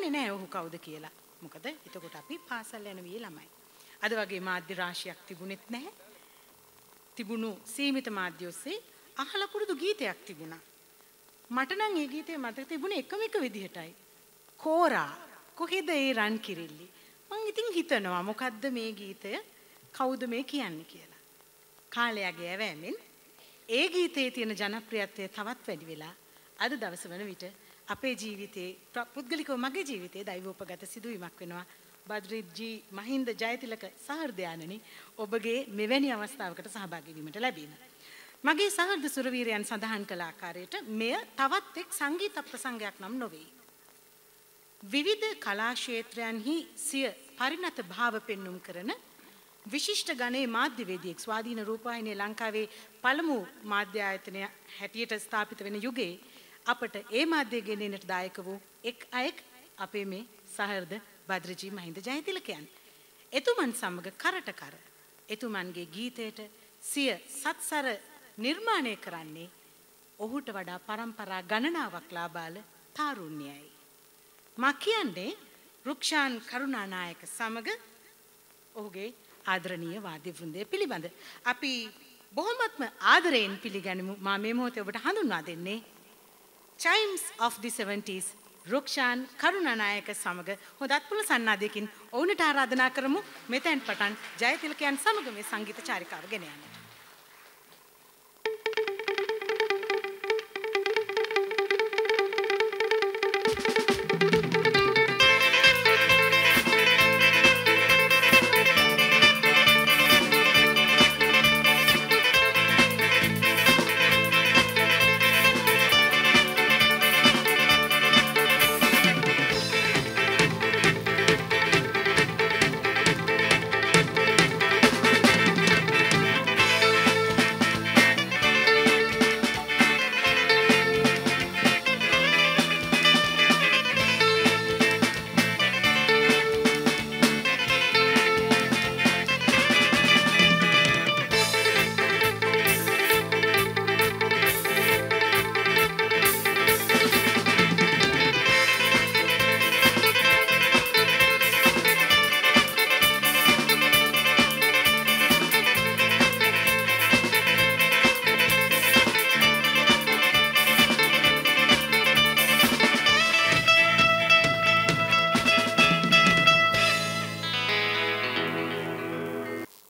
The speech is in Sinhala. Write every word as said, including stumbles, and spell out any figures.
දන්නේ නැහැ ඔහු කවුද කියලා. මොකද එතකොට අපි පාසල් යන වියේ ළමයි. අද වගේ මාධ්‍ය රාශියක් තිබුණෙත් නැහැ. තිබුණු සීමිත මාධ්‍ය ඔස්සේ අහලා පුරුදු ගීතයක් තිබුණා. මට නම් ඒ ගීතේ මතක තිබුණේ එකම එක විදිහටයි. කෝරා කොහෙද ඒ රන් කිරිල්ලි? මං ඉතින් හිතනවා මොකද්ද මේ ගීතය කවුද මේ කියන්නේ කියලා. කාලයගේ ඇවෑමෙන් ඒ ගීතයේ තියෙන ජනප්‍රියත්වය තවත් වැඩි වෙලා අද දවස වන විට අපේ ජීවිතේ පුද්ගලිකව මගේ ජීවිතයේ දෛවෝපගත සිදුවීමක් වෙනවා. බද්රිජී මහින්ද ජයතිලක සහෘදයාණනි ඔබගේ මෙවැනි අවස්ථාවකට සහභාගී වීමට ලැබීම. මගේ සහෘද සුරවීරයන් සඳහන් කළ ආකාරයට මෙය තවත් එක් සංගීත ප්‍රසංගයක් නම් නොවේ. විවිධ කලා ක්ෂේත්‍රයන්හි සිය පරිණත භාව පෙන්눔 කරන විශිෂ්ට ගණයේ මාධ්‍යවේදියෙක් ස්වාධීන රූපවාහිනිය ලංකාවේ පළමු මාධ්‍ය ආයතනය හැටියට ස්ථාපිත වෙන යුගයේ අපට ඒ මාධ්‍ය ගෙනෙන්නට දායක වූ එක් අයෙක් අපේ මේ සහෘද බද්‍රජී මහින්ද ජයතිලකයන්. එතුමන් සමග කරට කර එතුමන්ගේ ගීතයට සිය සත්සර නිර්මාණය කරන්නේ ඔහුට වඩා පරම්පරා ගණනාවක් ලාබාල තාරුණ්‍යයයි. මා කියන්නේ රුක්ෂාන් කරුණානායක සමග ඔහුගේ ආදරණීය වාද්‍ය වෘන්දය පිළිබඳ අපි බොහොමත්ම ආදරයෙන් පිළිගනිමු. මා මේ මොහොතේ ඔබට හඳුන්වා දෙන්නේ Chimes of the seventies Rukshan Karunanayake සමග හොඳත් පුල සන්නාදයකින් ඔවුන්ට ආරාධනා කරමු මෙතෙන් පටන් ජයතිලකයන් සමග මේ සංගීත චාරිකාව ගෙන යන්නට.